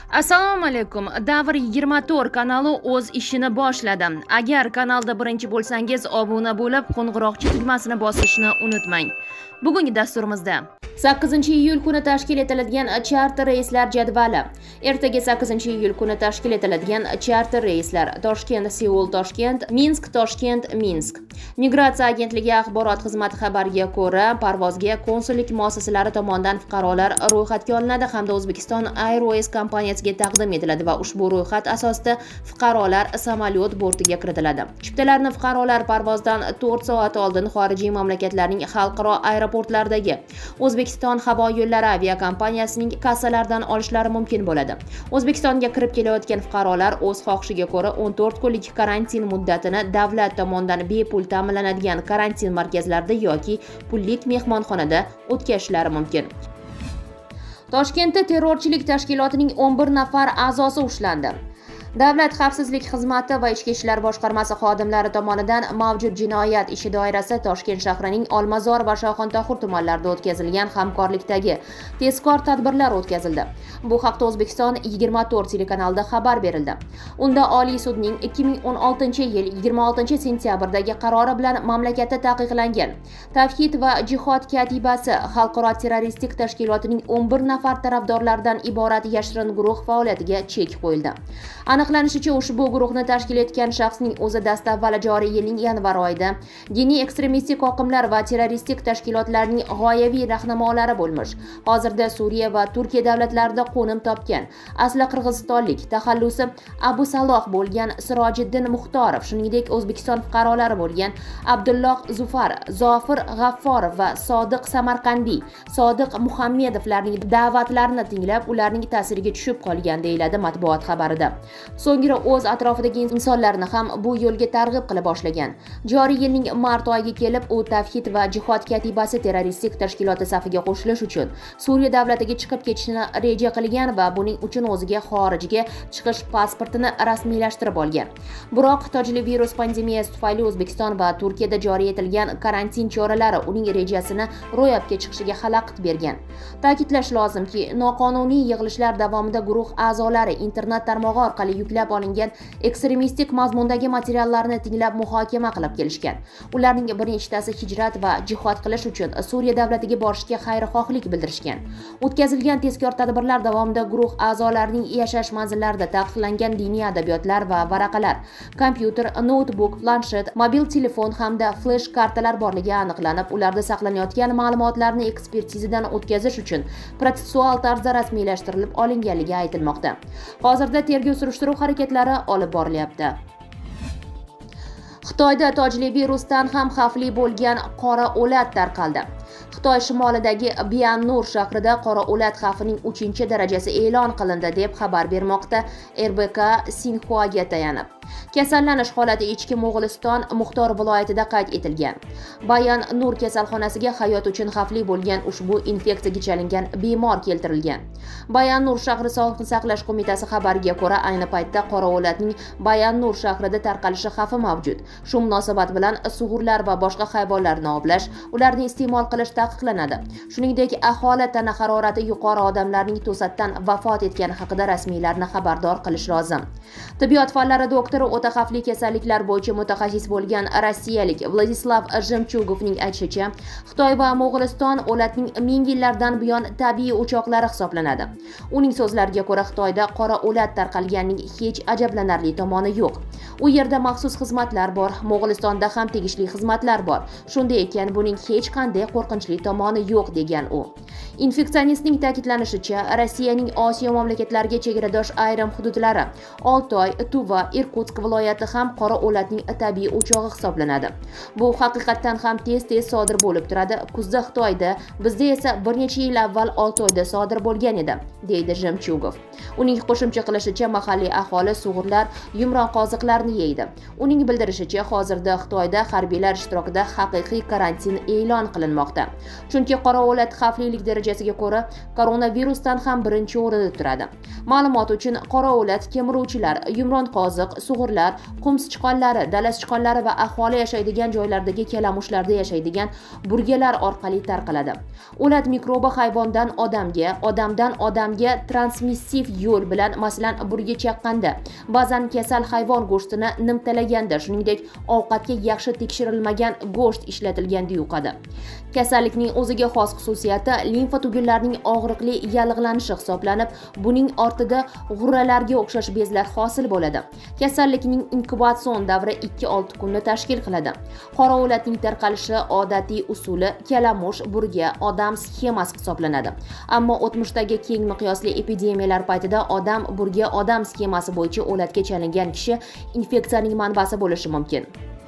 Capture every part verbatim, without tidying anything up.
Assalomu alaykum. Davr yigirma to'rt kanali o'z ishini boshladi. Agar kanalda birinchi bo'lsangiz, obuna bo'lib, qo'ng'iroqcha tugmasini bosishni unutmang. Bugungi dasturimizda sakkizinchi iyul kuni tashkil etiladigan charter reyslar jadvali. Ertaga sakkizinchi iyul kuni tashkil etiladigan charter reyslar: Toshkent, Seul, Toshkent, Minsk, Toshkent, Minsk. Migratsiya agentligi axborot xizmati xabariga ko'ra, parvozga konsullik muassasalari tomonidan fuqarolar ro'yxatga olinadi hamda O'zbekiston Airways kompaniyasiga taqdim etiladi va ushbu ro'yxat asosida fuqarolar samolyot bortiga kiritiladi. Chiptalarni fuqarolar parvozdan to'rt soat oldin xorijiy mamlakatlarning xalqaro aeroportlaridagi O'zbekiston havo yo'llari aviakompaniyasining kassalaridan olishlari mumkin bo'ladi. O'zbekistonga kirib kelayotgan fuqarolar o'z xohishiga ko'ra o'n to'rt kunlik karantin muddatini davlat tomonidan bepul ta'minlanadigan karantin markazlarida yoki pullik mehmonxonada o'tkazishlari mumkin. Toshkentda terrorchilik tashkilotining o'n bir nafar a'zosi ushlandi. Davlat xavfsizlik xizmati va Ichki ishlar boshqarmasi xodimlari tomonidan mavjud jinoyat ishi doirasida Toshkent shahrining Olmazor va Shoxontohur tumanlarida o'tkazilgan hamkorlikdagi tezkor tadbirlar o'tkazildi. Bu haqda O'zbekiston yigirma to'rt telekanalida xabar berildi. Unda Oliy sudning ikki ming o'n oltinchi yil yigirma oltinchi sentyabrdagi qarori bilan mamlakatda taqiqlangan Tavhid va jihod katibasi xalqaro terroristik tashkilotining o'n bir nafar tarafdorlaridan iborat yashirin guruh faoliyatiga chek qo'yildi. Aniqlanishicha, ushbu guruhni tashkil etgan shaxsning o'zi dastavval joriy yilning yanvar oyida diniy ekstremistik oqimlar va terroristik tashkilotlarning g'oyaviy rahnamolari bo'lmish. Hozirda Suriya va Turkiya davlatlarida qo'nim topgan asli qirg'izistonlik taxallusi Abu Saloh bo'lgan Sirojiddin Muxtorov, shuningdek O'zbekiston fuqarolari bo'lgan Abdulloh Zufar, Zofir G'afforov va Sodiq Samarqandiy, Sodiq Muhammedovlarning da'vatlarini tinglab, ularning ta'siriga tushib qolgan, deyiladi matbuot xabarida. So'ngra o'z atrofidagi insonlarni ham bu yo'lga targ'ib qila boshlagan. Joriy yilning mart oyiga kelib, u Tavhid va jihod katibasi terroristik tashkiloti safiga qo'shilish uchun Suriya davlatiga chiqib ketishni reja qilgan va buning uchun o'ziga xorijga chiqish pasportini rasmiylashtirib olgan. Biroq tojli virus pandemiyasi tufayli O'zbekiston va Turkiyada joriy etilgan karantin choralari uning rejasini ro'yobga chiqishiga xalaqit bergan. Ta'kidlash lozimki, noqonuniy yig'ilishlar davomida guruh a'zolari internet tarmog'i orqali yuklab olingan ekstremistik mazmundagi materiallarni tinglab muhokama qilib kelishgan. Ularning bir nechtasi hijrat va jihod qilish uchun Suriya davlatiga borishga xayrixohlik bildirishgan. O'tkazilgan tezkor tadbirlar davomida guruh a'zolarining yashash manzillarida taqiqlangan diniy adabiyotlar va varaqalar, kompyuter, noutbuk, planshet, mobil telefon hamda flash kartalar borligi aniqlanib, ularda saqlanayotgan ma'lumotlarni ekspertizadan o'tkazish uchun protsessual tarzda rasmiylashtirilib olinganligi aytilmoqda. Hozirda tergov surishtiruv harakatlari olib borilyapti. Xitoyda tojli virusdan ham xavfli bo'lgan qora o'lat tarqaldi. Xitoy shimolidagi Biannur shahrida qora o'lat xavfining uchinchi darajasi e'lon qilindi deb xabar bermoqda R B K Sinxuaga tayanib. Kasallanish holati Ichki Mo'g'uliston Muxtor viloyatida qayd etilgan. Bayan Nur kasalxonasiga hayot uchun xavfli bo'lgan ushbu infeksiyaga chalingan bemor keltirilgan. Bayan Nur shahri Sog'liqni saqlash qo'mitasi xabariga ko'ra, ayni paytda qora o'latning Bayan Nur shahrida tarqalishi xavfi mavjud. Shu munosabat bilan sug'urlar va boshqa hayvonlarni ovlash, ularni iste'mol qilish taqiqlanadi. Shuningdek, aholi tana harorati yuqori odamlarning to'satdan vafot etgani haqida rasmiylarni xabardor qilish lozim. Tibbiyot fanlari doktori, o'ta xavfli kasalliklar bo'yicha mutaxassis bo'lgan rossiyalik Vladislav Jemchugovning aytishicha, Xitoy va Mo'g'uliston o'latning ming yillardan buyon tabiiy o'choqlari hisoblanadi. Uning so'zlariga ko'ra, Xitoyda qora o'lat tarqalganining hech ajablanarli tomoni yo'q. U yerda maxsus xizmatlar bor, Mo'g'ulistonda ham tegishli xizmatlar bor. Shunday ekan, buning hech qanday qo'rqinchli tomoni yo'q, degan u. Infeksionistning ta'kidlanishicha, Rossiyaning Osiyo mamlakatlariga chegaradosh ayrim hududlari, Oltoy, Tuva, Irkutsk viloyati ham qora o'latning tabiiy o'chog'i hisoblanadi. Bu haqiqatdan ham tez-tez sodir bo'lib turadi. Kuzda Xitoyda, bizda esa bir necha yil avval Oltoyda sodir bo'lgan edi, deydi Jemchugov. Uning qo'shimcha qilishicha, mahalliy aholi sug'urlar, yumron qoziqlarni yeydi. Uning bildirishicha, hozirda Xitoyda harbiylar ishtirokida haqiqiy karantin e'lon qilinmoqda. Chunki qora o'lat xavflilik darajasiga ko'ra koronavirusdan ham birinchi o'rinda turadi. Ma'lumot uchun, qora o'lat kemiruvchilar, yumron qoziq, sug'urlar burgalar, qum sichqonlari, dala sichqonlari va aholi yashaydigan joylardagi kalamushlarda yashaydigan burgalar orqali tarqaladi. O'lat mikrobi hayvondan odamga, odamdan odamga transmissiv yo'l bilan, masalan, burga chaqqanda, ba'zan kasal hayvon go'shtini nimtalaganda, shuningdek, ovqatga yaxshi tekshirilmagan go'sht ishlatilganda yuqadi. Kasallikning o'ziga xos xususiyati limfa tugunlarining og'riqli yallig'lanishi hisoblanib, buning ortida g'urralarga o'xshash bezlar hosil bo'ladi. Kasallikning inkubatsion davri ikki olti kunni tashkil qiladi. Qora o'latning tarqalishi odatiy usuli kalamush, burga, odam sxemasi hisoblanadi. Ammo o'tmishdagi keng miqyosli epidemiyalar paytida odam, burga, odam sxemasi bo'yicha o'latga chalingan kishi infeksiyaning manbasi bo'lishi mumkin.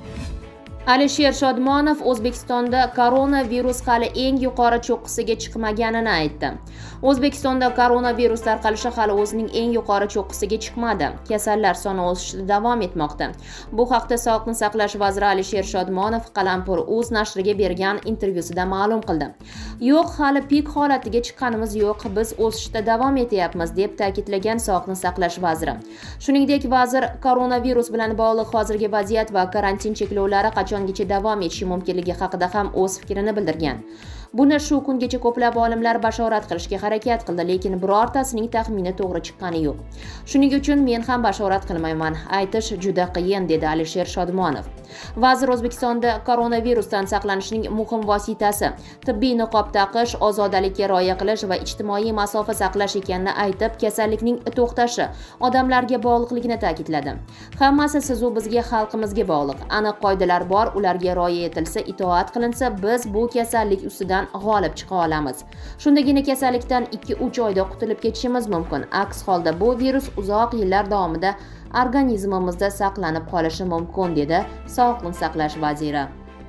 Alisher Shodmonov O'zbekistonda koronavirus hali eng yuqori cho'qqisiga chiqmaganini aytdi. O'zbekistonda koronavirus tarqalishi hali o'zining eng yuqori cho'qqisiga chiqmadi. Kasallar soni o'sishda davom etmoqda. Bu haqda Sog'liqni saqlash vaziri Alisher Shodmonov Qalampur.uz nashriga bergan intervyusida ma'lum qildi. Yo'q, hali pik holatiga chiqqanimiz yo'q, biz o'sishda davom etyapmiz, deb ta'kidlagan Sog'liqni saqlash vaziri. Shuningdek, vazir koronavirus bilan bog'liq hozirgi vaziyat va karantin cheklovlari qachongacha davom etishi mumkinligi haqida ham o'z fikrini bildirgan. Buni shu kungacha ko'plab olimlar bashorat qilishga harakat qildi, lekin birortasining taxmini to'g'ri chiqqani yo'q. Shuning uchun men ham bashorat qilmayman, aytish juda qiyin, dedi Alisher Shodmonov. Vazir O'zbekistonda koronavirusdan saqlanishning muhim vositasi tibbiy niqob taqish, ozodalikka rioya qilish va ijtimoiy masofa saqlash ekanini aytib, kasallikning to'xtashi odamlarga bog'liqligini ta'kidladi. Hammasi siz u bizga, xalqimizga bog'liq. Aniq qoidalar bor, ularga rioya etilsa, itoat qilinsa, biz bu kasallik ustidan g'olib chiqa olamiz. Shundagina kasallikdan ikki uch oyda qutulib ketishimiz mumkin. Aks holda bu virus uzoq yillar davomida organizmimizda saqlanib qolishi mumkin, dedi Sog'liqni saqlash vaziri.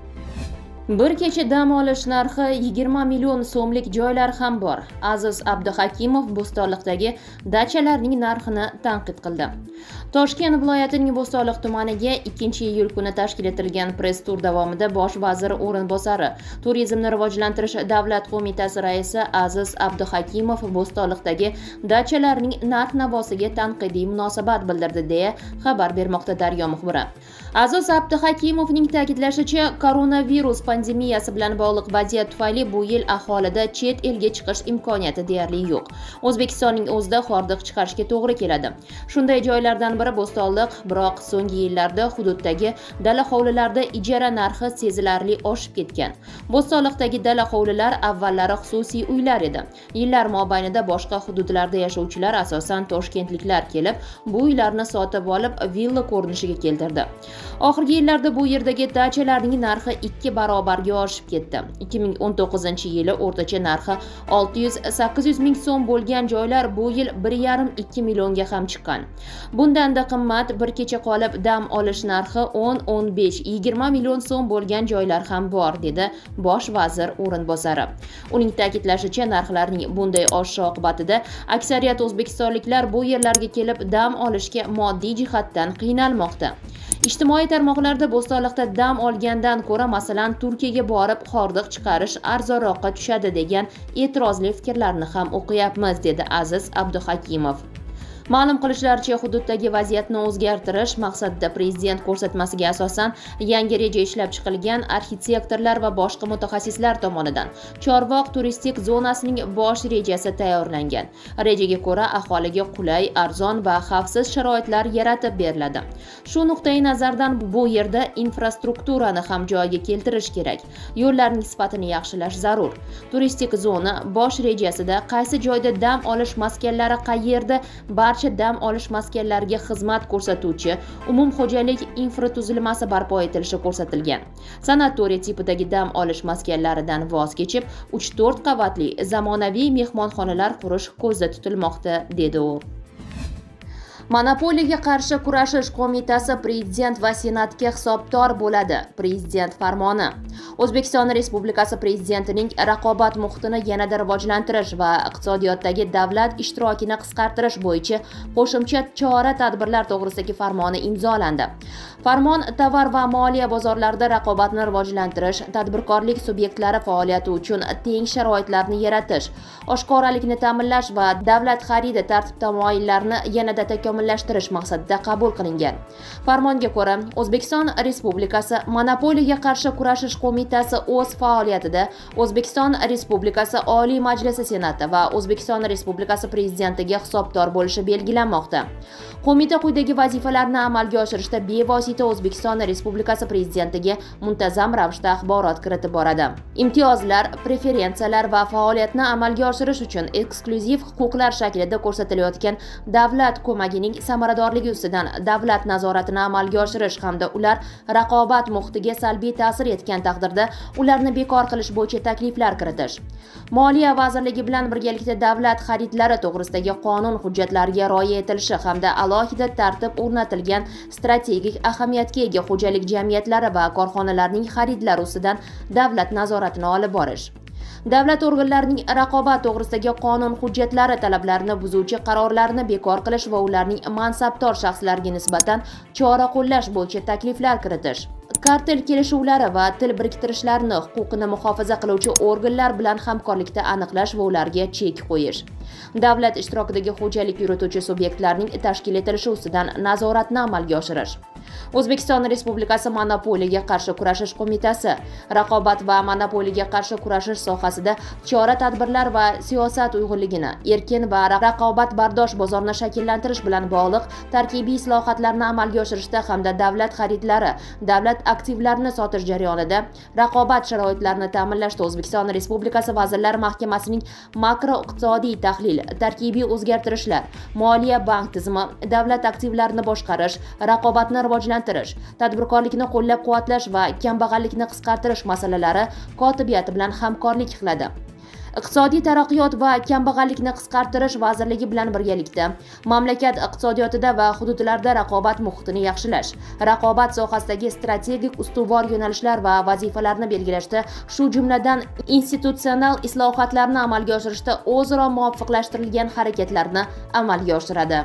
Bir kecha dam olish narxi yigirma million so'mlik joylar ham bor. Aziz Abduhakimov Bo'stonliqdagi dachalarning narxini tanqid qildi. Toshkent viloyatining Bo'stonliq tumaniga ikkinchi iyul kuni tashkil etilgan press tur davomida bosh vazir o'rinbosari, Turizmni rivojlantirish davlat qo'mitasi raisi Aziz Abduhakimov Bo'stonliqdagi dachalarning narx-navosiga tanqidiy munosabat bildirdi, deya xabar bermoqda Daryo muxbiri. Aziz Abduhakimovning ta'kidlashicha, koronavirus pandemiyasi bilan bog'liq vaziyat tufayli bu yil aholida chet elga chiqish imkoniyati deyarli yo'q. O'zbekistonning o'zida hordiq chiqarishga to'g'ri keladi. Shunday joylardan biri Bo'stonliq, biroq so'nggi yillarda hududdagi dala hovlilarda ijara narxi sezilarli oshib ketgan. Bo'stonliqdagi dala hovlilar avvallari xususiy uylar edi. Yillar mobaynida boshqa hududlarda yashovchilar, asosan toshkentliklar kelib, bu uylarni sotib olib, villa ko'rinishiga keltirdi. Oxirgi yillarda bu yerdagi dachalarning narxi ikki barobarga oshib ketdi. ikki ming o'n to'qqizinchi yili o'rtacha narxi olti yuz sakkiz yuz ming so'm bo'lgan joylar bu yil bir yarim ikki millionga ham chiqqan. Bundan da qimmat bir kecha qolib dam olish narxi o'n o'n besh yigirma million so'm bo'lgan joylar ham bor, dedi bosh vazir o'rinbosari. Uning ta'kidlashicha, narxlarning bunday oshishi oqibatida aksariyat o'zbekistonliklar bu yerlarga kelib dam olishga moddiy jihatdan qiynalmoqda. Ijtimoiy tarmoqlarda Bo'stonliqda dam olgandan ko'ra, masalan, Turkiyaga borib hordiq chiqarish arzonroqqa tushadi degan e'tirozli fikrlarni ham o'qiyapmiz, dedi Aziz Abduhakimov. Ma'lum qilishlaricha, hududdagi vaziyatni o'zgartirish maqsadida prezident ko'rsatmasiga asosan yangi reja ishlab chiqilgan arxitektorlar va boshqa mutaxassislar tomonidan Chorvoq turistik zonasining bosh rejasi tayyorlangan. Rejaga ko'ra aholiga qulay, arzon va xavfsiz sharoitlar yaratib beriladi. Shu nuqtai nazardan bu yerda infrastrukturani ham joyiga keltirish kerak. Yo'llarning sifatini yaxshilash zarur. Turistik zona bosh rejasida qaysi joyda dam olish maskanlari qayerda, barcha dam olish maskanlariga xizmat ko'rsatuvchi umumxo'jalik infratuzilmasi barpo etilishi ko'rsatilgan. Sanatoriy tipidagi dam olish maskanlaridan voz kechib, uch to'rt qavatli zamonaviy mehmonxonalar qurish ko'zda tutilmoqda, dedi u. Monopoliyaga qarshi kurashish qo'mitasi prezident va senatga hisobdor bo'ladi. Prezident farmoni. O'zbekiston Respublikasi prezidentining raqobat muhitini yanada rivojlantirish va iqtisodiyotdagi davlat ishtirokini qisqartirish bo'yicha qo'shimcha chora-tadbirlar to'g'risidagi farmoni imzolandi. Farmon tovar va moliya bozorlarida raqobatni rivojlantirish, tadbirkorlik subyektlari faoliyati uchun teng sharoitlarni yaratish, oshkoralikni ta'minlash va davlat xaridi tartib-tamoyillarini yanada takomillashtirish takomillashtirish maqsadida qabul qilingan. Farmonga ko'ra, O'zbekiston Respublikasi Monopoliyaga qarshi kurashish qo'mitasi o'z faoliyatida O'zbekiston Respublikasi Oliy Majlisi Senati va O'zbekiston Respublikasi Prezidentiga hisobdor bo'lishi belgilanmoqda. Qo'mita quyidagi vazifalarni amalga oshirishda bevosita O'zbekiston Respublikasi Prezidentiga muntazam ravishda axborot kiritib boradi. Imtiyozlar, preferensiyalar va faoliyatni amalga oshirish uchun eksklyuziv huquqlar shaklida ko'rsatilayotgan davlat ko'magining samaradorligi ustidan davlat nazoratini amalga oshirish hamda ular raqobat muhitiga salbiy ta'sir etgan taqdirda ularni bekor qilish bo'yicha takliflar kiritish. Moliya vazirligi bilan birgalikda davlat xaridlari to'g'risidagi qonun hujjatlariga rioya etilishi hamda alohida tartib o'rnatilgan strategik ahamiyatga ega xo'jalik jamiyatlari va korxonalarning xaridlari ustidan davlat nazoratini olib borish. Davlat organlarining raqobat to'g'risidagi qonun hujjatlari talablarini buzuvchi qarorlarni bekor qilish va ularning mansabdor shaxslarga nisbatan chora qo'llash bo'yicha takliflar kiritish. Kartel kelishuvlari va til biriktirishlarni huquqini muhofaza qiluvchi organlar bilan hamkorlikda aniqlash va ularga chek qo'yish. Davlat ishtirokidagi xo'jalik yurituvchi subyektlarning tashkil etilishi ustidan nazoratni amalga oshirish. O'zbekiston Respublikasi Monopoliyaga qarshi kurashish qo'mitasi raqobat va monopoliyaga qarshi kurashish sohasida chora-tadbirlar va siyosat uyg'unligini, erkin va raqobatbardosh bozorni shakllantirish bilan bog'liq tarkibiy islohotlarni amalga oshirishda hamda davlat xaridlari, davlat aktivlarini sotish jarayonida raqobat sharoitlarini ta'minlashda O'zbekiston Respublikasi Vazirlar Mahkamasining makroiqtisodiy tahlil, tarkibiy o'zgartirishlar, moliya bank tizimi, davlat aktivlarini boshqarish, raqobatni rivojlantirish, tadbirkorlikni qo'llab-quvvatlash va kambag'allikni qisqartirish masalalari kotibiyati bilan hamkorlik qiladi. Iqtisodiy taraqqiyot va kambag'allikni qisqartirish vazirligi bilan birgalikda mamlakat iqtisodiyotida va hududlarda raqobat muhitini yaxshilash, raqobat sohasidagi strategik ustuvor yo'nalishlar va vazifalarni belgilashda, shu jumladan institutsional islohotlarni amalga oshirishda o'zaro muvofiqlashtirilgan harakatlarni amalga oshiradi.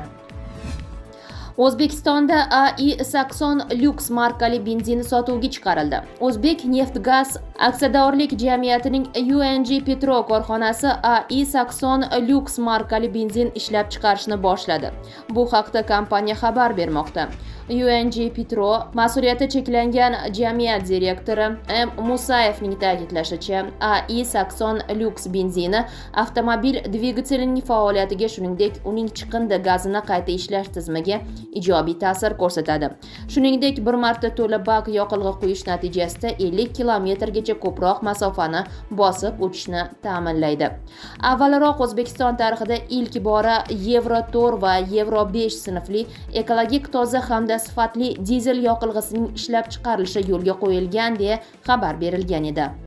O'zbekistonda A I Sakson Lux markali benzin sotuvga chiqarildi. O'zbek Neftgaz aksiyadorlik jamiyatining U N G Petro korxonasi A I Sakson Lux markali benzin ishlab chiqarishni boshladi. Bu haqda kompaniya xabar bermoqda. U N G Petro mas'uliyati cheklangan jamiyat direktori M Musayevning ta'kidlashicha, A I Sakson Lux benzini avtomobil dvigatelining faoliyatiga, shuningdek, uning chiqindi gazini qayta ishlash tizimiga ijobiy ta'sir ko'rsatadi. Shuningdek, bir marta to'la bak yoqilg'i quyish natijasida ellik kilometrgacha ko'proq masofani bosib o'tishni ta'minlaydi. Avvalroq O'zbekiston tarixida ilk bora Euro to'rt va Euro besh sinfli ekologik toza hamda sifatli dizel yoqilg'isining ishlab chiqarilishi yo'lga qo'yilgan deya xabar berilgan edi.